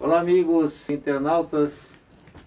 Olá amigos internautas,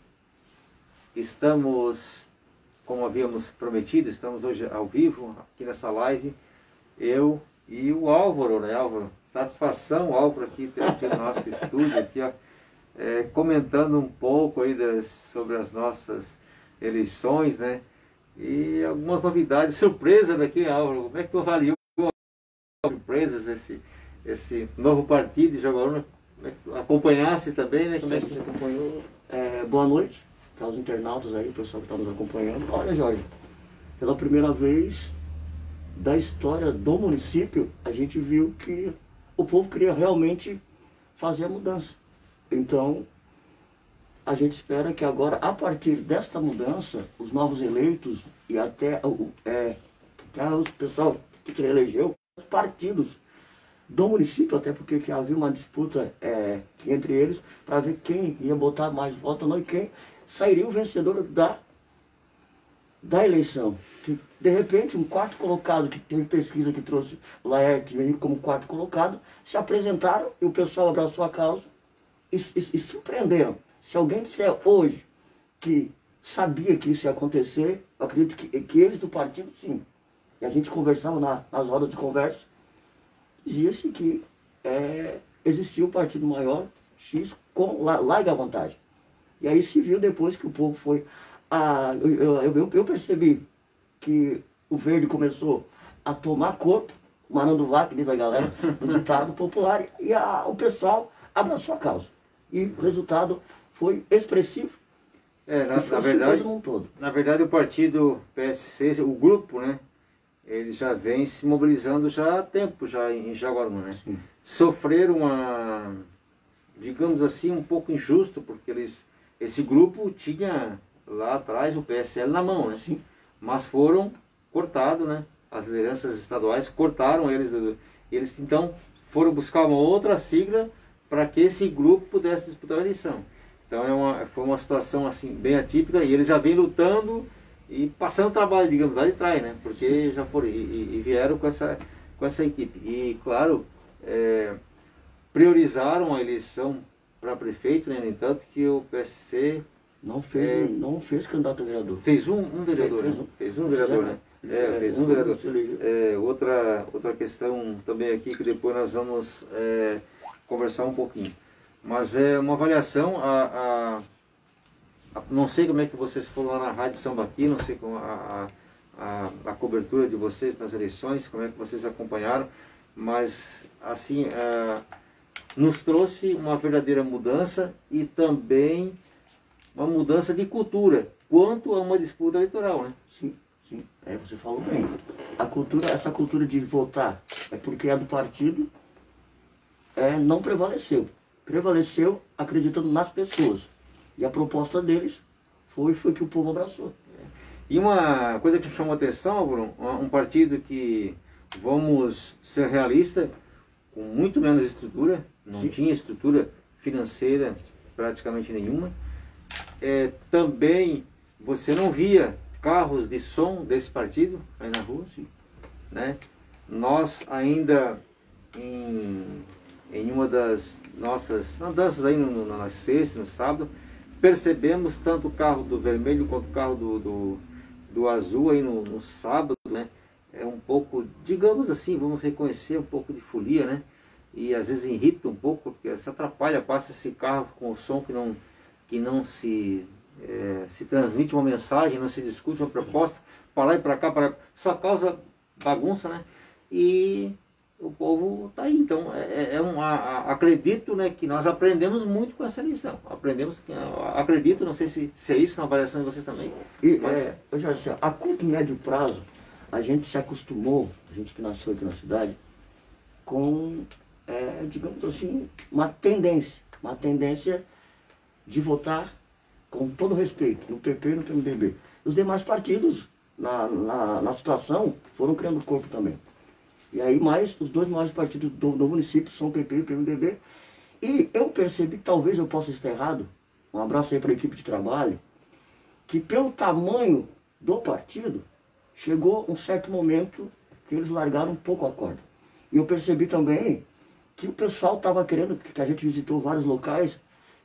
estamos, como havíamos prometido, estamos hoje ao vivo aqui nessa live, eu e o Álvaro, né Álvaro? Satisfação, Álvaro, aqui no nosso estúdio, aqui, ó, comentando um pouco aí sobre as nossas eleições, né? E algumas novidades, surpresa daqui, Álvaro. Como é que tu avaliou as surpresas, esse novo partido de Jaguaruna? Como é que tu acompanhasse também, né? Como é que você acompanhou? Boa noite aos internautas aí, o pessoal que está nos acompanhando. Olha, Jorge, pela primeira vez da história do município, a gente viu que o povo queria realmente fazer a mudança. Então, a gente espera que agora, a partir desta mudança, os novos eleitos e até o pessoal que se elegeu, os partidos do município, até porque que havia uma disputa entre eles para ver quem ia botar mais votos ou não e quem sairia o vencedor da eleição. Que, de repente, um quarto colocado, que teve pesquisa que trouxe o Laerte como quarto colocado, se apresentaram e o pessoal abraçou a causa e surpreenderam. Se alguém disser hoje que sabia que isso ia acontecer, eu acredito que eles do partido, sim. E a gente conversava nas rodas de conversa, dizia-se que existia um partido maior, X, com larga vantagem. E aí se viu depois que o povo foi... eu percebi que o verde começou a tomar corpo, Maranduvá, que diz a galera, do ditado popular, e o pessoal abraçou a causa. E o resultado foi expressivo. Na verdade o partido PSC, o grupo, né, ele já vem se mobilizando já há tempo já em Jaguaruna, né? Sim. Sofreram digamos assim, um pouco injusto, porque esse grupo tinha lá atrás o PSL na mão, né? Sim. Mas foram cortados, né? As lideranças estaduais cortaram eles então foram buscar uma outra sigla para que esse grupo pudesse disputar a eleição. Então foi uma situação assim bem atípica, e eles já vêm lutando e passando trabalho, digamos, lá de trás, né? Porque já foram e vieram com essa equipe. E claro, priorizaram a eleição para prefeito, né? No entanto que o PSC não fez candidato a vereador. Fez um vereador, fez um vereador, né? Fez um vereador. Outra questão também aqui que depois nós vamos conversar um pouquinho. Mas é uma avaliação, não sei como é que vocês foram lá na Rádio Sambaqui, não sei como a cobertura de vocês nas eleições, como é que vocês acompanharam, mas assim, nos trouxe uma verdadeira mudança e também uma mudança de cultura, quanto a uma disputa eleitoral, né? Sim, sim, você falou bem. Essa cultura de votar é porque é do partido, não prevaleceu. Prevaleceu acreditando nas pessoas. E a proposta deles foi que o povo abraçou. E uma coisa que me chamou a atenção, Bruno, um partido que, vamos ser realistas, com muito menos estrutura, não tinha estrutura financeira praticamente nenhuma. Também você não via carros de som desse partido aí na rua, né? Nós ainda em uma das nossas andanças aí na sexta, no sábado, percebemos tanto o carro do vermelho quanto o carro do azul aí no sábado, né? É um pouco, digamos assim, vamos reconhecer um pouco de folia, né? E às vezes irrita um pouco, porque se atrapalha, passa esse carro com o som que não se transmite uma mensagem, não se discute uma proposta, para lá e para cá, só causa bagunça, né? E o povo está aí. Então, acredito, né, que nós aprendemos muito com essa eleição. Acredito, não sei se é isso na avaliação de vocês também. Eu já sei, a curto e médio prazo, a gente se acostumou, a gente que nasceu aqui na cidade, com, digamos assim, uma tendência de votar com todo respeito, no PP e no PMDB. Os demais partidos, na situação, foram criando corpo também. E aí, mais os dois maiores partidos do município são o PP e o PMDB. E eu percebi, talvez eu possa estar errado, um abraço aí para a equipe de trabalho, que pelo tamanho do partido, chegou um certo momento que eles largaram um pouco a corda. E eu percebi também que o pessoal estava querendo, que a gente visitou vários locais,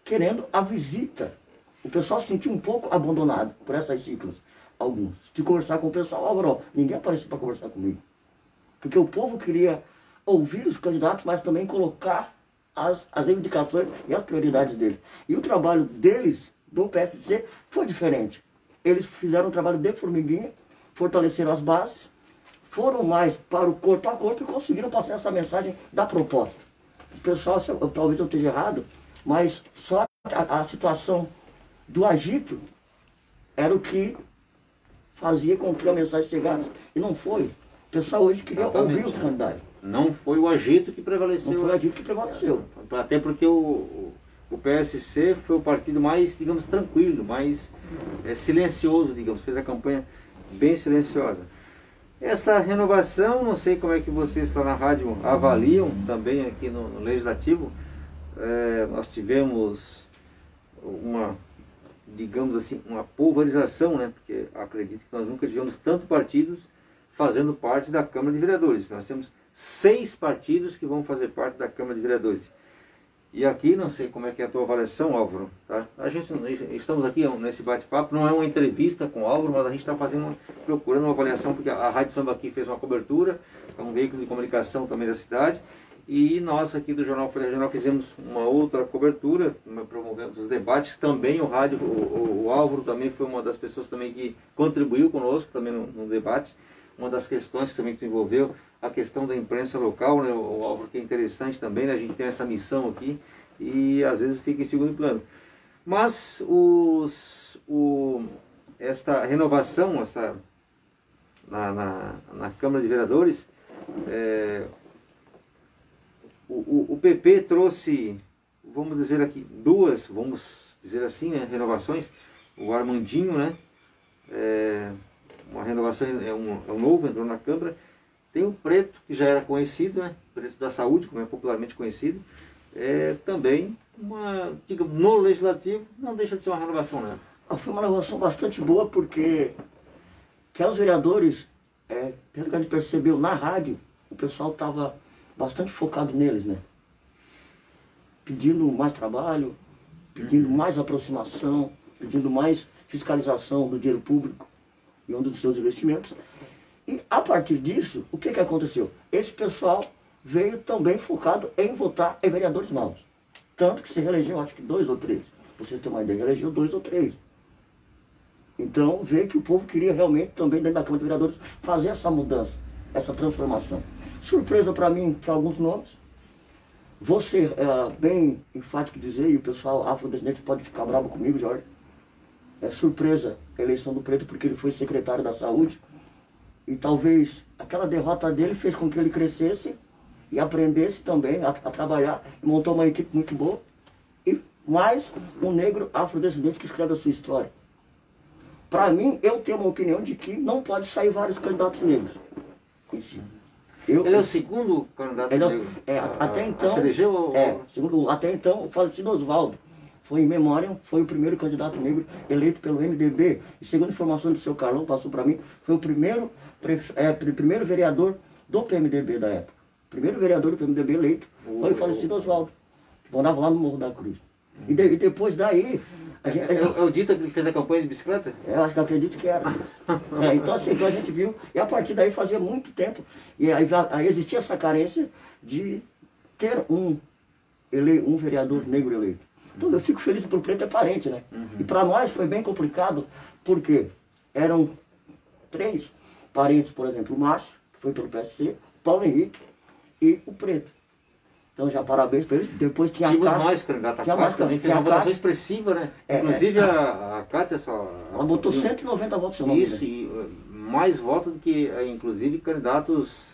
querendo a visita. O pessoal se sentiu um pouco abandonado por essas ciclos, alguns. De conversar com o pessoal, Álvaro, ninguém apareceu para conversar comigo. Porque o povo queria ouvir os candidatos, mas também colocar as reivindicações e as prioridades deles. E o trabalho deles, do PSC, foi diferente. Eles fizeram um trabalho de formiguinha, fortaleceram as bases, foram mais para o corpo a corpo e conseguiram passar essa mensagem da proposta. O pessoal, talvez eu esteja errado, mas só a situação do agito era o que fazia com que a mensagem chegasse. E não foi. O pessoal hoje queria ouvir os candidatos. Não foi o agito que prevaleceu. Não foi o agito que prevaleceu. Até porque o PSC foi o partido mais, digamos, tranquilo, mais silencioso, digamos, fez a campanha bem silenciosa. Essa renovação, não sei como é que vocês lá na rádio avaliam também aqui no Legislativo. Nós tivemos uma, digamos assim, uma pulverização, né? Porque acredito que nós nunca tivemos tantos partidos fazendo parte da Câmara de Vereadores. Nós temos 6 partidos que vão fazer parte da Câmara de Vereadores. E aqui, não sei como é que é a tua avaliação, Álvaro, tá? Estamos aqui nesse bate-papo, não é uma entrevista com o Álvaro, mas a gente está procurando uma avaliação, porque a Rádio Samba aqui fez uma cobertura, é um veículo de comunicação também da cidade, e nós aqui do Jornal Folha Regional fizemos uma outra cobertura, promovemos os debates, também o rádio, o Álvaro também foi uma das pessoas também que contribuiu conosco também no debate. Uma das questões que também que envolveu a questão da imprensa local, né, o Álvaro, que é interessante também, né, a gente tem essa missão aqui e às vezes fica em segundo plano. Mas esta renovação na Câmara de Vereadores, o PP trouxe, vamos dizer aqui, duas, vamos dizer assim, né, renovações. O Armandinho, né, uma renovação, é um novo, entrou na Câmara. Tem o Preto, que já era conhecido, né? Preto da Saúde, como é popularmente conhecido. Também, digamos, no Legislativo, não deixa de ser uma renovação, né? Foi uma renovação bastante boa, porque que os vereadores, pelo que a gente percebeu na rádio, o pessoal estava bastante focado neles, né? Pedindo mais trabalho, pedindo mais aproximação, pedindo mais fiscalização do dinheiro público e um dos seus investimentos. E a partir disso, o que aconteceu? Esse pessoal veio também focado em votar em vereadores novos. Tanto que se reelegeu, acho que 2 ou 3. Vocês têm uma ideia, reelegeu 2 ou 3. Então, veio que o povo queria realmente também, dentro da Câmara de Vereadores, fazer essa mudança, essa transformação. Surpresa para mim, que alguns nomes. Vou ser bem enfático dizer, e o pessoal afrodescendente pode ficar bravo comigo, Jorge. É surpresa a eleição do Preto, porque ele foi secretário da Saúde. E talvez aquela derrota dele fez com que ele crescesse e aprendesse também a trabalhar. Montou uma equipe muito boa. E mais um negro afrodescendente que escreve a sua história. Para mim, eu tenho uma opinião de que não pode sair vários candidatos negros. Ele é o segundo candidato negro? Até então, se elegeu, até então, o falecido Oswaldo. Foi em memória, foi o primeiro candidato negro eleito pelo MDB. E segundo informação do seu Carlão, passou para mim, foi o primeiro vereador do PMDB da época. O primeiro vereador do PMDB eleito foi o falecido Oswaldo, que morava lá no Morro da Cruz. E depois daí... É o Dita que fez a campanha de bicicleta? Acho que acredito que era. Então assim, então a gente viu, e a partir daí fazia muito tempo, e aí existia essa carência de ter um vereador negro eleito. Então eu fico feliz porque o Preto é parente, né? E para nós foi bem complicado, porque eram 3 parentes, por exemplo, o Márcio, que foi pelo PSC, Paulo Henrique e o Preto. Então já parabéns para eles. Depois tinha a Cátia. Nós, candidata a Cátia também fez uma votação expressiva, né? Inclusive a Cátia só... Ela botou 190 votos, seu nome. Isso, e mais votos do que, inclusive, candidatos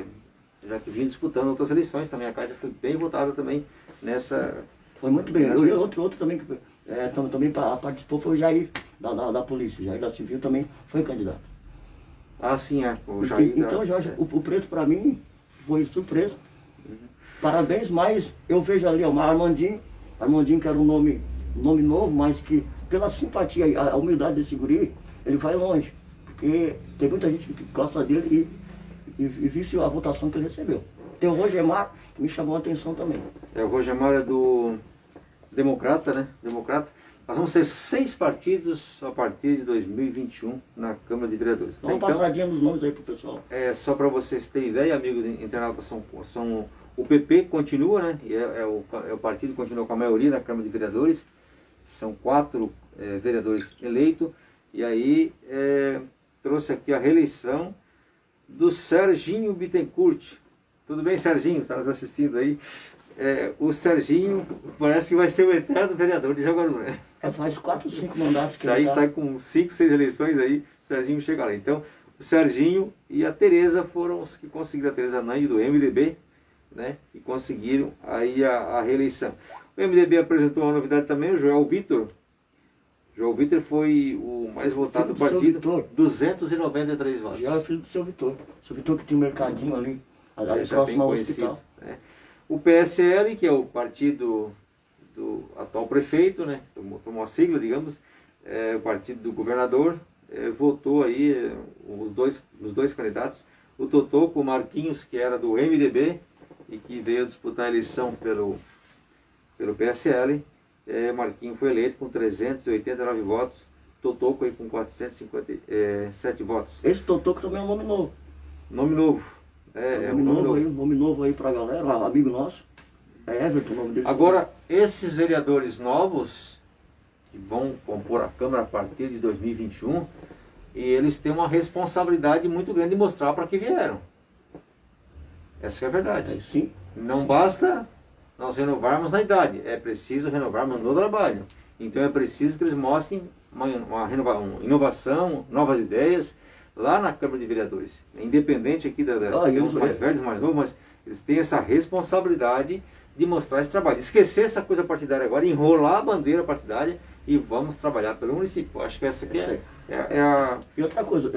já que vinham disputando outras eleições também. A Cátia foi bem votada também nessa... Foi muito bem. Outro também que também participou foi o Jair, da polícia. O Jair da Civil também foi candidato. Ah, sim, o Jair. Então, Jorge, o Preto para mim foi surpresa. Parabéns, mas eu vejo ali o Armandinho, que era um nome novo, mas que pela simpatia e a humildade desse guri, ele vai longe. Porque tem muita gente que gosta dele e viu a votação que ele recebeu. Tem o Rogemar, que me chamou a atenção também. O Rogemar é do democrata, né? Democrata. Nós vamos ter 6 partidos a partir de 2021 na Câmara de Vereadores. Dá uma passadinha nos nomes aí pro pessoal. Só para vocês terem ideia, amigos internautas, o PP continua, né? E o partido que continua com a maioria na Câmara de Vereadores. São 4 vereadores eleitos. E aí trouxe aqui a reeleição do Serginho Bittencourt. Tudo bem, Serginho? Está nos assistindo aí? O Serginho parece que vai ser o eterno vereador de Jaguaruna, né? Faz 4 ou 5 mandatos que já está com 5, 6 eleições aí, o Serginho chega lá. Então, o Serginho e a Tereza foram os que conseguiram, a Tereza Nandi do MDB, né? E conseguiram aí a reeleição. O MDB apresentou uma novidade também, o Joel Vitor. Joel Vitor foi o mais votado do partido, 293 votos. Já é filho do seu Vitor. Seu Vitor que tem um mercadinho ali já próximo ao hospital. Né? O PSL, que é o partido do atual prefeito, né? Tomou a sigla, digamos, o partido do governador, votou aí os dois candidatos. O Totoco, o Marquinhos, que era do MDB e que veio disputar a eleição pelo PSL. Marquinhos foi eleito com 389 votos, Totoco aí com 457 votos. Esse Totoco também é um nome novo. Nome novo. Nome novo aí pra galera, amigo nosso. É Everton o nome dele. Agora, esses vereadores novos, que vão compor a Câmara a partir de 2021, e eles têm uma responsabilidade muito grande de mostrar para que vieram. Essa é a verdade. Sim. Não basta nós renovarmos na idade, é preciso renovarmos no trabalho. Então é preciso que eles mostrem uma inovação, novas ideias, lá na Câmara de Vereadores. Independente aqui dos mais velhos, mais novos, mas eles têm essa responsabilidade de mostrar esse trabalho. Esquecer essa coisa partidária agora, enrolar a bandeira partidária e vamos trabalhar pelo município. Acho que essa aqui é a... E outra coisa,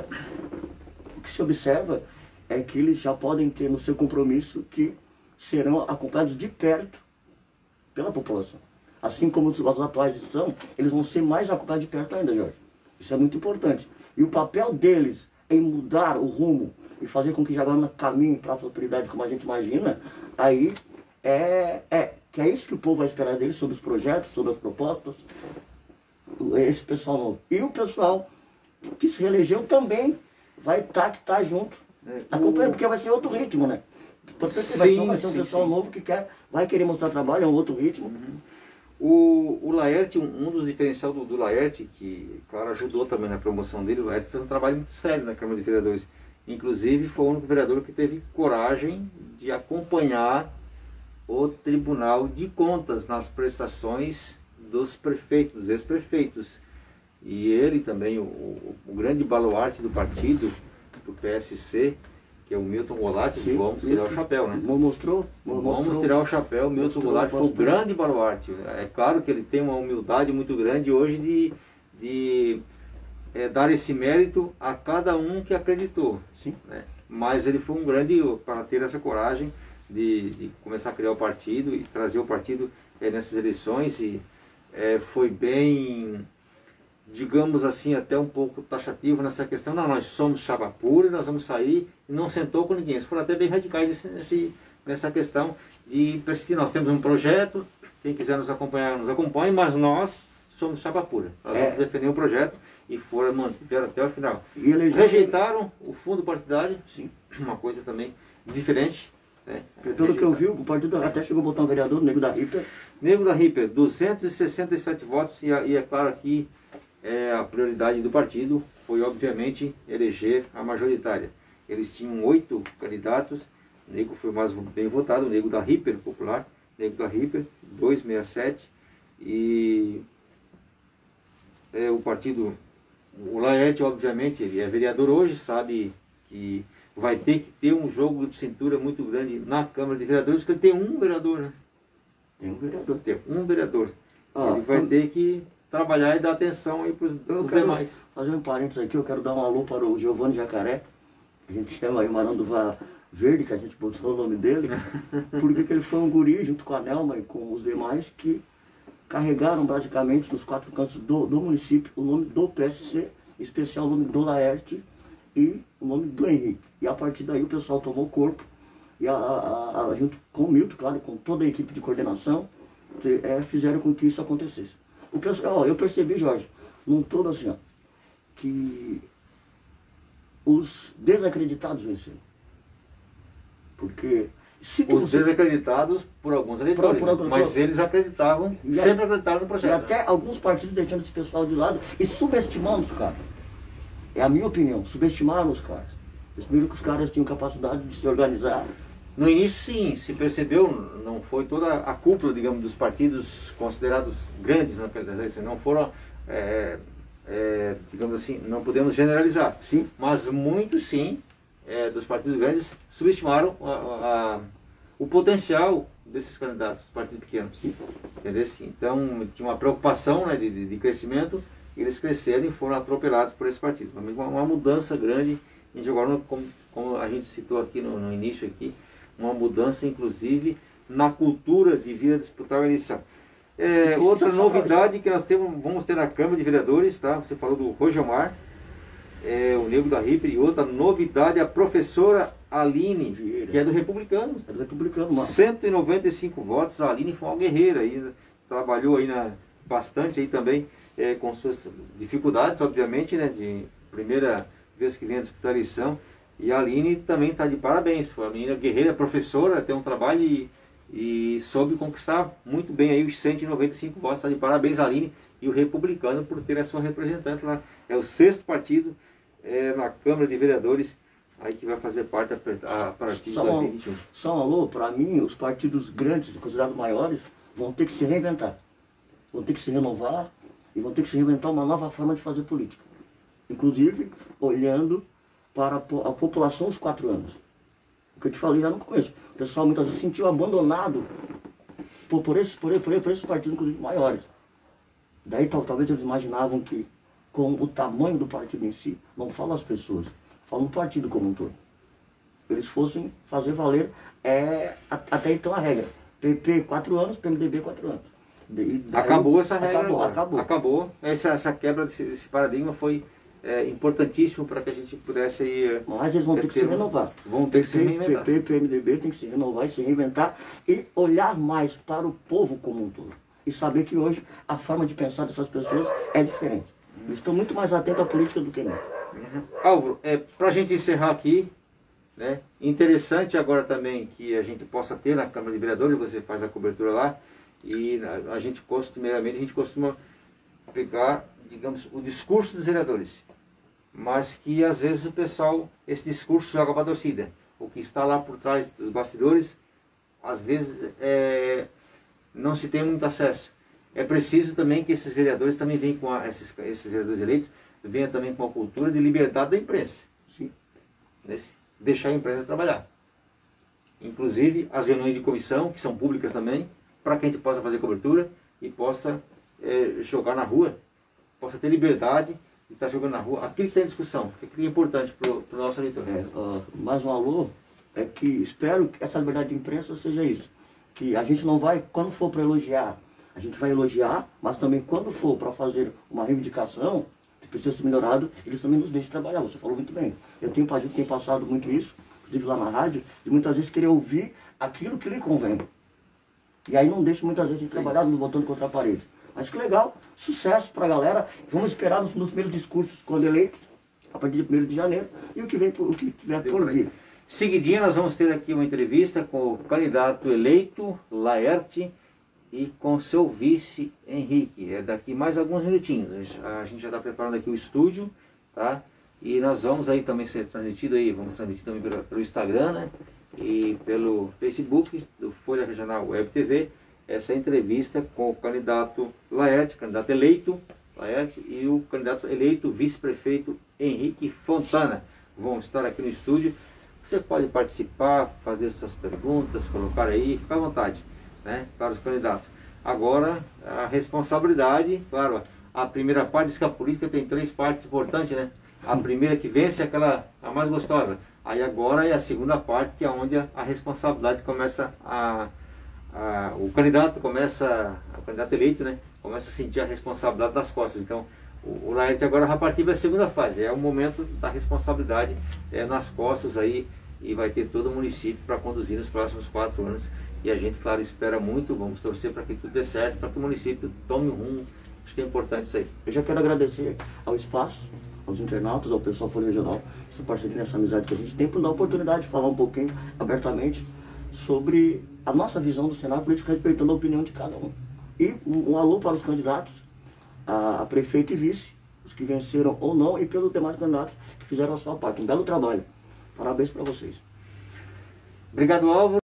o que se observa é que eles já podem ter no seu compromisso que serão acompanhados de perto pela população. Assim como os atuais estão, eles vão ser mais acompanhados de perto ainda, Jorge. Isso é muito importante. E o papel deles em mudar o rumo e fazer com que Jaguaruna caminhe para a prosperidade como a gente imagina, aí que é isso que o povo vai esperar deles, sobre os projetos, sobre as propostas, esse pessoal novo. E o pessoal que se reelegeu também vai estar junto, acompanhando, porque vai ser outro ritmo, né? Vai ser um pessoal novo que vai querer mostrar trabalho, é um outro ritmo. O Laerte, um dos diferenciais do Laerte, que, claro, ajudou também na promoção dele, o Laerte fez um trabalho muito sério na Câmara de Vereadores. Inclusive, foi o único vereador que teve coragem de acompanhar o Tribunal de Contas nas prestações dos prefeitos, dos ex-prefeitos. E ele também, o grande baluarte do partido, do PSC, que é o Milton Goulart, vamos tirar o chapéu, né? Vamos tirar o chapéu, o Milton Goulart foi o grande baluarte. É claro que ele tem uma humildade muito grande hoje de dar esse mérito a cada um que acreditou. Sim. Né? Mas ele foi um grande, para ter essa coragem de começar a criar o partido e trazer o partido nessas eleições, e foi bem, digamos assim, até um pouco taxativo nessa questão. Não, nós somos chapa pura e nós vamos sair, e não sentou com ninguém. Eles foram até bem radicais nessa questão de persistir. Nós temos um projeto, quem quiser nos acompanhar, nos acompanhe, mas nós somos chapa pura. Nós vamos defender o projeto e mantiveram até o final. E rejeitaram o fundo partidário, sim, uma coisa também diferente. Pelo que eu vi, o partido até chegou a botar um vereador, o Nego da Ripper. Nego da Ripper, 267 votos, e é claro que a prioridade do partido foi, obviamente, eleger a majoritária. Eles tinham 8 candidatos, o Nego foi mais bem votado, o Nego da Ripper, popular, Nego da Ripper, 267, e o partido, o Laerte, obviamente, ele é vereador hoje, sabe que vai ter que ter um jogo de cintura muito grande na Câmara de Vereadores, porque tem um vereador, né? Tem um vereador. Tem um vereador. Ele vai ter que trabalhar e dar atenção aí para os demais. Fazer um parênteses aqui, eu quero dar um alô para o Giovanni Jacaré, a gente chama aí o Maranduva Verde, que a gente botou o nome dele, porque ele foi um guri, junto com a Nelma e com os demais, que carregaram basicamente nos 4 cantos do município o nome do PSC, em especial o nome do Laerte e o nome do Henrique. E a partir daí o pessoal tomou corpo, e junto com o Milton, claro, com toda a equipe de coordenação, fizeram com que isso acontecesse. O pessoal, eu percebi, Jorge, num todo assim, ó, que os desacreditados venceram. Porque os desacreditados por alguns eleitores, mas eles acreditavam, sempre acreditaram no projeto. E até alguns partidos deixando esse pessoal de lado e subestimando os caras. É a minha opinião, subestimaram os caras. Eles viram que os caras tinham capacidade de se organizar. No início, sim, se percebeu, não foi toda a cúpula, digamos, dos partidos considerados grandes, não foram, digamos assim, não podemos generalizar. Sim. Mas muitos, sim, dos partidos grandes subestimaram o potencial desses candidatos, dos partidos pequenos. Sim. Entendeu? Então, tinha uma preocupação, né, de crescimento, e eles cresceram e foram atropelados por esse partido. Uma mudança grande, e agora, como a gente citou aqui no início, aqui, uma mudança, inclusive, na cultura de vir a disputar a eleição. Outra novidade que nós vamos ter na Câmara de Vereadores, tá? Você falou do Rojomar, o Nego da Riper, e outra novidade, a professora Aline, que é do Republicano. É do Republicano, mano. 195 votos, a Aline foi uma guerreira ainda, trabalhou aí bastante aí também, com suas dificuldades, obviamente, né? De primeira vez que vem a disputar a eleição. E a Aline também está de parabéns, foi uma menina guerreira, professora, tem um trabalho e soube conquistar muito bem aí os 195 votos. Está de parabéns a Aline e o Republicano por ter a sua representante lá. É o 6º partido na Câmara de Vereadores aí que vai fazer parte a partir de 2021. Só um alô, para mim, os partidos grandes, considerados maiores, vão ter que se reinventar. Vão ter que se renovar e vão ter que se reinventar uma nova forma de fazer política. Inclusive, olhando para a população dos 4 anos. O que eu te falei já no começo. O pessoal muitas vezes se sentiu abandonado por esses partidos, inclusive, maiores. Daí talvez eles imaginavam que, com o tamanho do partido em si, não fala as pessoas, fala o partido como um todo. Eles fossem fazer valer, até então, a regra. PP 4 anos, PMDB 4 anos. Acabou essa regra. Acabou. Essa quebra desse paradigma foi importantíssimo para que a gente pudesse aí... Mas eles vão ter que se renovar. Vão ter que se reinventar. PP, PMDB tem que se renovar e se reinventar e olhar mais para o povo como um todo. E saber que hoje a forma de pensar dessas pessoas é diferente. Eles estão muito mais atentos à política do que nunca. Álvaro, para a gente encerrar aqui, né, interessante agora também que a gente possa ter na Câmara de Vereadores, você faz a cobertura lá, e a gente costuma pegar, digamos, o discurso dos vereadores, mas que às vezes o pessoal, esse discurso joga para a torcida. O que está lá por trás dos bastidores, às vezes não se tem muito acesso. É preciso também que esses vereadores também venham com esses vereadores eleitos, venham também com a cultura de liberdade da imprensa. Sim. Deixar a imprensa trabalhar. Inclusive as reuniões de comissão, que são públicas também, para que a gente possa fazer cobertura e possa jogar na rua, possa ter liberdade de estar jogando na rua aquilo que tem discussão, aquilo que é importante para o nosso eleitor. Mais um alô, que espero que essa liberdade de imprensa seja isso, que a gente não vai, quando for para elogiar, a gente vai elogiar, mas também quando for para fazer uma reivindicação, que precisa ser melhorado, eles também nos deixam trabalhar. Você falou muito bem. Eu tenho passado muito isso, inclusive lá na rádio, de muitas vezes querer ouvir aquilo que lhe convém. E aí não deixa muitas vezes de trabalhar nos botando contra a parede. Mas que legal, sucesso para a galera. Vamos esperar nos primeiros discursos quando eleitos, a partir de 1º de janeiro, e o que tiver por vir. Seguidinha nós vamos ter aqui uma entrevista com o candidato eleito, Laerte, e com seu vice, Henrique. É daqui mais alguns minutinhos. A gente já está preparando aqui o estúdio, tá? E nós vamos aí também ser transmitido aí, vamos transmitir também pelo Instagram, né? E pelo Facebook, do Folha Regional Web TV, essa entrevista com o candidato Laerte, candidato eleito, Laerte, e o candidato eleito vice-prefeito Henrique Fontana. Vão estar aqui no estúdio. Você pode participar, fazer suas perguntas, colocar aí, fica à vontade, né, para os candidatos. Agora, a responsabilidade, claro, a primeira parte diz que a política tem 3 partes importantes, né? A primeira que vence é a mais gostosa. Aí agora é a segunda parte, que é onde a responsabilidade começa o candidato eleito, né, começa a sentir a responsabilidade das costas. Então, o Laerte agora vai partir para a segunda fase, é o momento da responsabilidade nas costas aí, e vai ter todo o município para conduzir nos próximos 4 anos. E a gente, claro, espera muito, vamos torcer para que tudo dê certo, para que o município tome um rumo. Acho que é importante isso aí. Eu já quero agradecer ao espaço, aos internautas, ao pessoal Folha Regional, essa parceria, essa amizade que a gente tem, por dar a oportunidade de falar um pouquinho abertamente sobre a nossa visão do cenário político, respeitando a opinião de cada um. E um alô para os candidatos a prefeito e vice, os que venceram ou não, e pelos demais candidatos que fizeram a sua parte. Um belo trabalho. Parabéns para vocês. Obrigado, Álvaro.